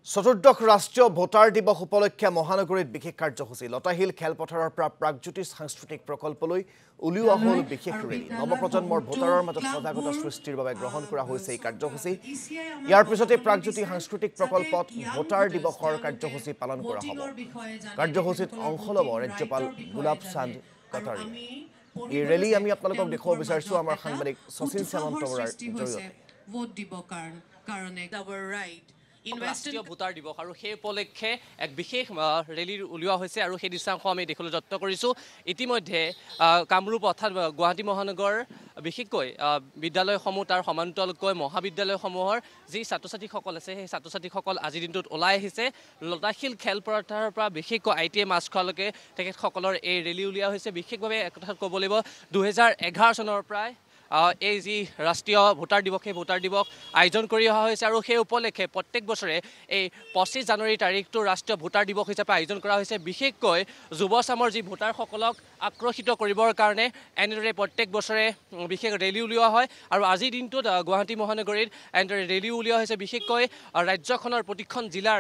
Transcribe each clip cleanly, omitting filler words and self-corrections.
চতুর্দশ রাষ্ট্রীয় ভোটার দিবস উপলক্ষে মহানগরীত বিশেষ কার্যসূচী লতাশিল খেলপথাৰৰ পৰা প্ৰাগজ্যোতিষ সাংস্কৃতিক প্ৰকল্পলৈ উলিওৱা হ'ল বিশেষ ৰেলী নৱপ্ৰজন্মৰ ভোটাৰৰ মাজত সজাগতা সৃষ্টিৰ বাবে গ্ৰহণ কৰা হৈছে এই কাৰ্যসূচী ইয়াৰ পিছতে প্ৰাগজ্যোতিষ সাংস্কৃতিক প্ৰকল্পত ভোটাৰ দিৱসৰ কাৰ্যসূচী পালন কৰা হ'ব কাৰ্যসূচীত অংশ ল'ব ৰাজ্যপাল গুলাব চান্দ কটাৰী এই ৰেলী আমি আপোনালোকক দেখুৱাব বিচাৰিছো আমাৰ সাংবাদিক শচীন সামন্তৰৰ জৰিয়তে ভোট দিব কাৰণে our right ৰাষ্ট্ৰীয় ভোটাৰ দিৱস আৰু সেই উপলক্ষে এক বিশেষ ৰেলী উলিওৱা হৈছে আৰু সেই দৃশ্যাংশ আমি দেখিবলৈ যত্ন কৰিছোঁ ইতিমধ্যে কামৰূপ অৰ্থাৎ গুৱাহাটী মহানগৰ বিশেষকৈ বিদ্যালয়সমূহ তাৰ সমান্তৰালকৈ মহাবিদ্যালয়সমূহৰ যি ছাত্ৰ ছাত্ৰীসকল আছে সেই ছাত্ৰ ছাত্ৰীসকল আজিৰ দিনটোত ওলাই আহিছে লতাশিল খেলপথাৰৰ পৰা বিশেষকৈ ITI মাছখোৱালৈকে তেখেতসকলৰ এই ৰেলী উলিওৱা হৈছে বিশেষভাৱে এক কথাত ক'ব লাগিব 2011 চনৰ প্ৰায় এই যি ৰাষ্ট্ৰীয় ভোটাৰ দিৱস সেই ভোটাৰ দিৱস আয়োজন কৰি অহা হৈছে আৰু সেই উপলক্ষে প্ৰত্যেক বছৰে এই 25 জানুৱাৰী তাৰিখটো ৰাষ্ট্ৰীয় ভোটাৰ দিৱস হিচাপে আয়োজন কৰা হৈছে বিশেষকৈ যুৱচামৰ যি ভোটাৰসকলক আকৰ্ষিত কৰিবৰ কাৰণে এনেদৰে প্ৰত্যেক বছৰে বিশেষ ৰেলী উলিওৱা হয় আৰু আজিৰ দিনটোত গুৱাহাটী মহানগৰীত এনেদৰে ৰেলী উলিওৱা হৈছে বিশেষকৈ ৰাজ্যখনৰ প্ৰতিখন জিলাৰ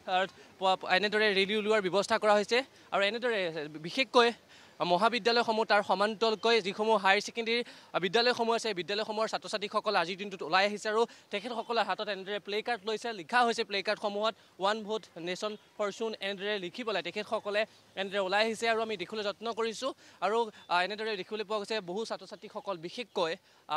এনেদৰে ৰেলী উলিওৱাৰ ব্যৱস্থা কৰা হৈছে আৰু এনেদৰে বিশেষকৈ মহাবিদ্যালয়সমূহ তাৰ সমান্তৰালকৈ যিসমূহ হায়াৰ ছেকেণ্ডেৰী বিদ্যালয়সমূহ আছে বিদ্যালয়সমূহৰ ছাত্ৰ ছাত্ৰীসকল আজিৰ দিনটোত ওলাই আহিছে আৰু তেখেতসকলৰ হাতত এনেদৰে প্লে কাৰ্ড লৈছে লিখা হৈছে প্লে কাৰ্ডসমূহত ওৱান ভোট নেশ্যন ফৰচুন এনেদৰে লিখি পেলাই তেখেতসকলে এনেদৰে ওলাই আহিছে আৰু আমি দেখিবলৈ যত্ন কৰিছোঁ আৰু এনেদৰে দেখিবলৈ পোৱা গৈছে বহু ছাত্ৰ ছাত্ৰীসকল বিশেষকৈ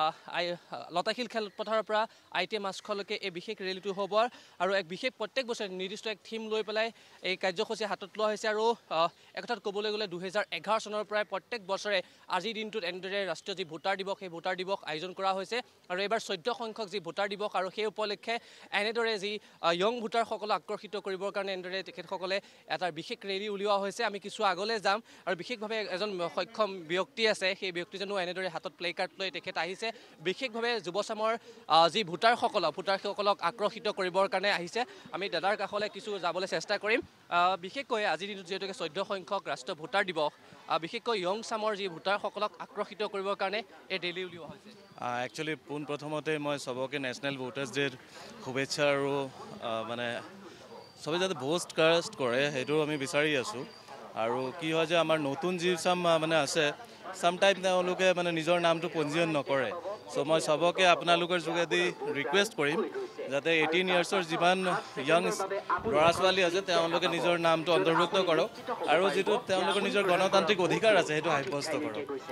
লতাশিল খেলপথাৰৰ পৰা ITI মাছখোৱালৈকে এই বিশেষ ৰেলীটো হ'ব আৰু এক বিশেষ প্ৰত্যেক বছৰে নিৰ্দিষ্ট এক থিম লৈ পেলাই এই কাৰ্যসূচী হাতত লোৱা হৈছে আৰু একথাত ক'বলৈ গ'লে 2011 চনৰ পৰাই প্ৰত্যেক বছৰে আজিৰ দিনটোত এনেদৰে ৰাষ্ট্ৰীয় যি ভোটাৰ দিৱস সেই ভোটাৰ দিৱস আয়োজন কৰা হৈছে আৰু এইবাৰ 14 সংখ্যক যি ভোটাৰ দিৱস আৰু সেই উপলক্ষে এনেদৰে যি ইয়ং ভোটাৰসকলক আকৰ্ষিত কৰিবৰ কাৰণে এনেদৰে তেখেতসকলে এটা বিশেষ ৰেলী উলিওৱা হৈছে আমি কিছু আগলৈ যাম আৰু বিশেষভাৱে এজন সক্ষম ব্যক্তি আছে সেই ব্যক্তিজনো এনেদৰে হাতত প্লে কাৰ্ড লৈ তেখেত আহিছে বিশেষভাৱে যুৱচামৰ যি ভোটাৰসকলক আকৰ্ষিত কৰিবৰ কাৰণে আহিছে আমি দাদাৰ কাষলৈ কিছু যাবলৈ চেষ্টা কৰিম বিশেষকৈ আজিৰ দিনটোত যিহেতুকে 14 সংখ্যক ৰাষ্ট্ৰীয় ভোটাৰ দিৱস বিশেষকৈ ইয়ং চামৰ যি ভোটাৰসকলক আকৰ্ষিত কৰিবৰ কাৰণে এই ৰেলী উলিওৱা হৈছে একচুৱেলি পোনপ্ৰথমতে মই সবকে নেশ্যনেল ভোটাৰ্ছ ডেৰ শুভেচ্ছা আৰু মানে সবে যাতে ভোট কাষ্ট কৰে সেইটো আমি বিচাৰি আছোঁ আৰু কি হয় যে আমাৰ নতুন যি মানে আছে সামটাইম তেওঁলোকে মানে নিজৰ নামটো পঞ্জীয়ন নকৰে চ' মই সবকে আপোনালোকৰ যোগেদি ৰিকুৱেষ্ট কৰিম যাতে 18 ইয়াৰ্ছৰ যিমান ইয়ং ল'ৰা ছোৱালী আছে তেওঁলোকে নিজৰ নামটো অন্তৰ্ভুক্ত কৰক আৰু যিটো তেওঁলোকৰ নিজৰ গণতান্ত্ৰিক অধিকাৰ আছে সেইটো সাব্যস্ত কৰক